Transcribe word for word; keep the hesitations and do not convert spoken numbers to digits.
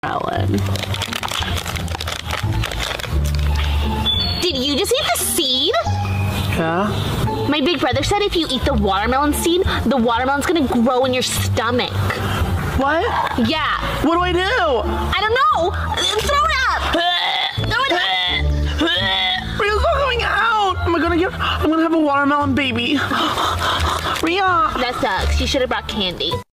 watermelon. Did you just eat the seed? Yeah? My big brother said if you eat the watermelon seed, the watermelon's gonna grow in your stomach. What? Yeah. What do I do? I don't know. Throw it up. Throw it up. Ria's not coming out. Am I gonna get? I'm gonna have a watermelon baby. Ria. That sucks. You should have brought candy.